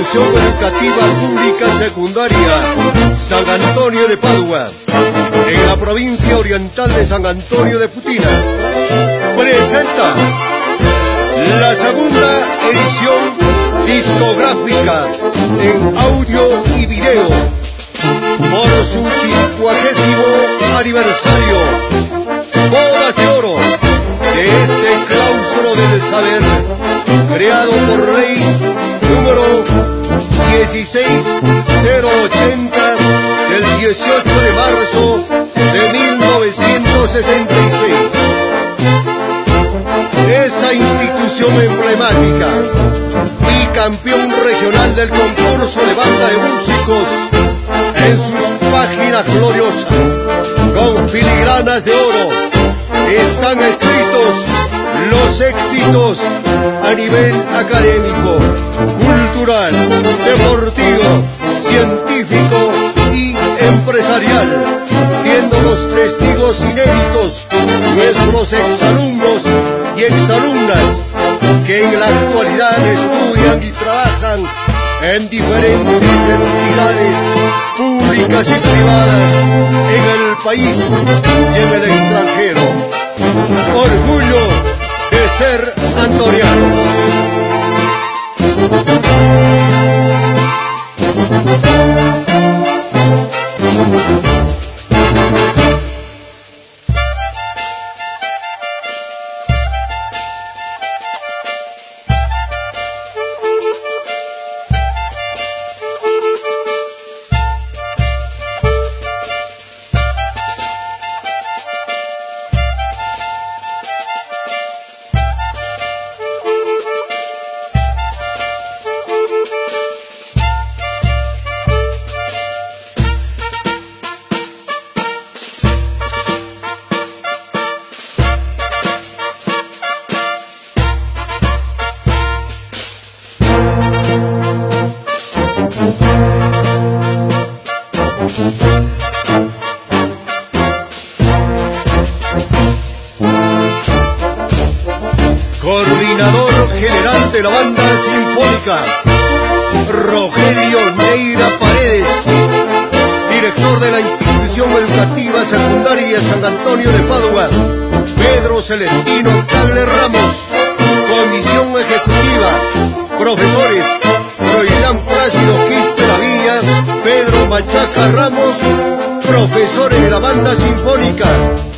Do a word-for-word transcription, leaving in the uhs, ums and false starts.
Institución Educativa Pública Secundaria San Antonio de Padua, en la provincia oriental de San Antonio de Putina, presenta la segunda edición discográfica en audio y video por su quincuagésimo aniversario, Bodas de Oro, de este claustro del saber, creado por ley número dieciséis mil ochenta del dieciocho de marzo de mil novecientos sesenta y seis. Esta institución emblemática y campeón regional del concurso de banda de músicos, en sus páginas gloriosas, con filigranas de oro, están escritos los éxitos a nivel académico, cultural, deportivo, científico y empresarial, siendo los testigos inéditos nuestros exalumnos y exalumnas que en la actualidad estudian y trabajan en diferentes entidades públicas y privadas en el país y en el extranjero. Orgullo de ser antonianos. Coordinador general de la banda sinfónica, Rogelio Neira Paredes. Director de la Institución Educativa Secundaria San Antonio de Padua, Pedro Celestino Tagle Ramos. Comisión ejecutiva, profesores Roilán Plácido Quispe La Villa, Pedro Machaca Ramos. Profesores de la banda sinfónica,